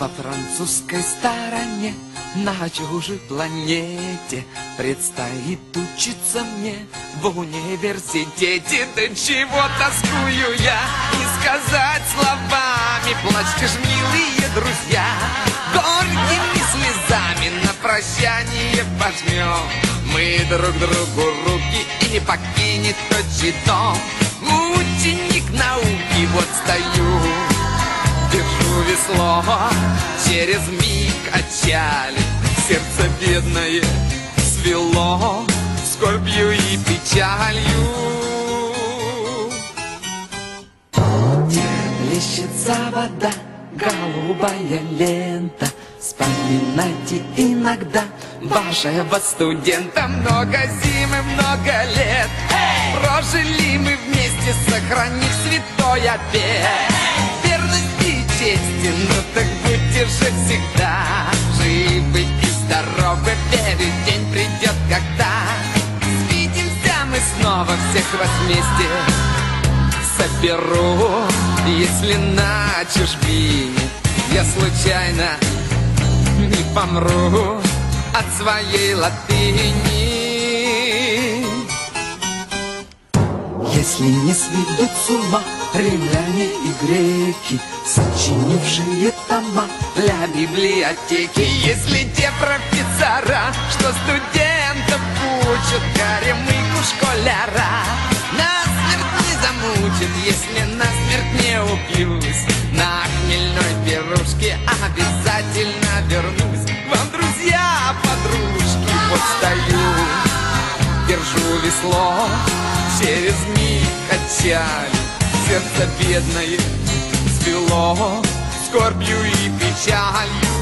Во французской стороне, на чужой планете, предстоит учиться мне в университете. Да чего тоскую я, не сказать словами. Плачьте ж, милые друзья, горькими слезами на прощание пожмем мы друг другу руки, и не покинет отчий дом. Ученик науки, вот стою, держу весло, через миг отчалит, сердце бедное свело скорбью и печалью. Плещется вода, голубая лента, вспоминайте иногда вашего студента. Много зим и много лет прожили мы вместе, сохранив святой обет верности и чести. Ну так будьте же всегда живы и здоровы, верю, день придет, когда свидимся мы снова, всех вас вместе соберу. Если на чужбине я случайно не помру от своей латыни, если не сведут с ума римляне и греки, сочинившие тома для библиотеки, если те профессора, что студентов учат, горемыку школяра насмерть не замучат, если насмерть не убьюсь, на хмельной пирушке обязательно вернусь вам, друзья, подружки. Вот стою, держу весло, через миг отчалит, сердце бедное свело скорбью и печалью.